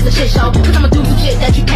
a shit show. Cause I'm a duplicate that you